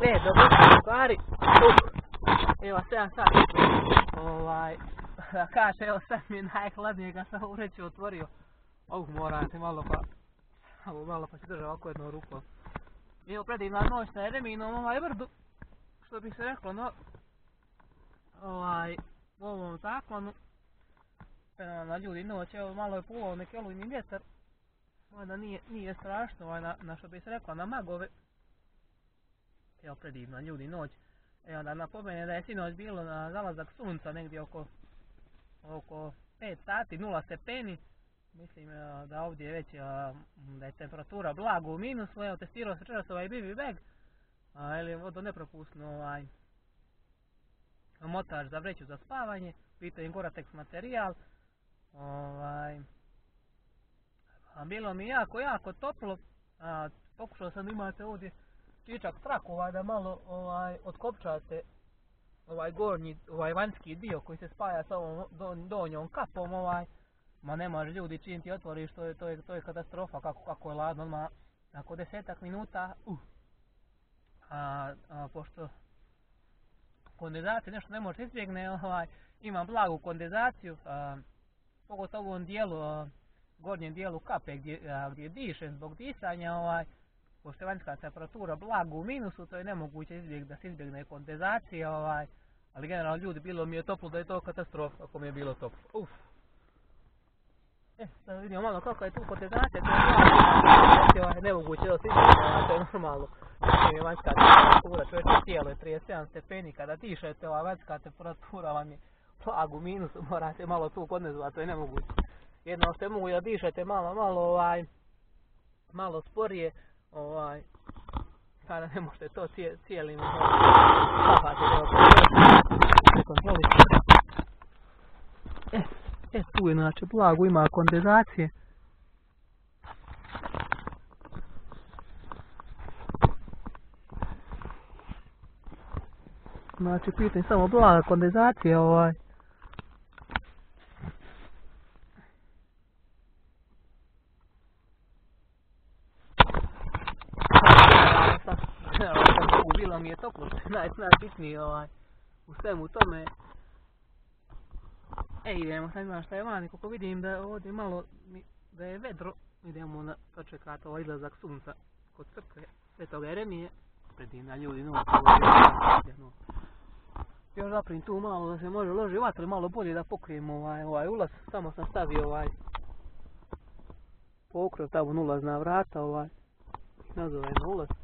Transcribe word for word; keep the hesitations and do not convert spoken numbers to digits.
E, dobro, stvari. Evo, sedam sati. Ovaj, da kaže, evo sad mi je najhladnije kad sam ureću otvorio. Uh, moram se malo pa, samo malo pa se drža ovako jednom rukom. Evo, predivna noć na Jereminom ovaj brdu, što bi se reklo, no, ovaj, u ovom zakonu, na ljudi noć, evo, malo je pulao neki olujni vjetar, onda nije, nije strašno, ovaj, na, na što bi se reklo, na magove. Evo, predivna ljudi noć. Evo, da napomene da je sinoć bilo na zalazak sunca negdje oko, oko pet sati, nula stepeni. Mislim da ovdje je već da je temperatura blago u minusu, evo testirao se čeras ovaj B B bag, ili vodo nepropusno ovaj motač za vreću za spavanje, pitanje Gore-Tex materijal, ovaj, bilo mi jako, jako toplo, a, pokušao sam da imate ovdje čičak trak ovaj da malo ovaj, otkopčate ovaj gornji, ovaj vanjski dio koji se spaja sa ovom don, donjom kapom ovaj. Ma ne može ljudi čim ti otvoriš, to je, to je, to je katastrofa kako, kako je ladno, odmah nakon desetak minuta, uh. a, a, pošto kondenzacija nešto ne može izbjegne, ovaj, imam blagu kondenzaciju, a, pogotovo u ovom dijelu, a, gornjem dijelu kape gdje, a, gdje dišem zbog disanja, ovaj, pošto je vanjska temperatura blago u minusu, to je nemoguće izbjeg, da se izbjegne kondenzacija, ovaj, ali generalno ljudi, bilo mi je toplo da je to katastrofa ako mi je bilo toplo. Uf. E, sad vidimo malo kako je tu kondenzacija, to je ovaj, nemoguće da se izbjegne, to je normalno. Znači je vanjska temperatura, čovječe tijelo je trideset sedam stepeni, kada dišete, ova vanjska temperatura vam je blago u minusu, morate malo tu kondenzovati, to je nemoguće. Jedno što je mogu da dišete malo, malo, ovaj, malo sporije, ovaj, kada ne možete to cijelim, spavati, da kontrolište. E, e, tu je znači blago, ima kondenzacije. Znači, pitanje samo blaga kondenzacija, ovaj. Bilo mi je toplo, naj, najbitnije ovaj, u svemu tome. E, idemo, sad imam šta je vani, kako vidim da ovdje malo, da je vedro, idemo na sačekati ovaj izlazak sunca kod crkve Svetog Jeremije, predivna ljudi, noć, ovo još zaprim tu malo da se može loži vatre, malo bolje da pokrijem ovaj, ovaj ulaz, samo sam stavio ovaj pokrov tamo ulazna vrata, ovaj, nazovemo ulaz.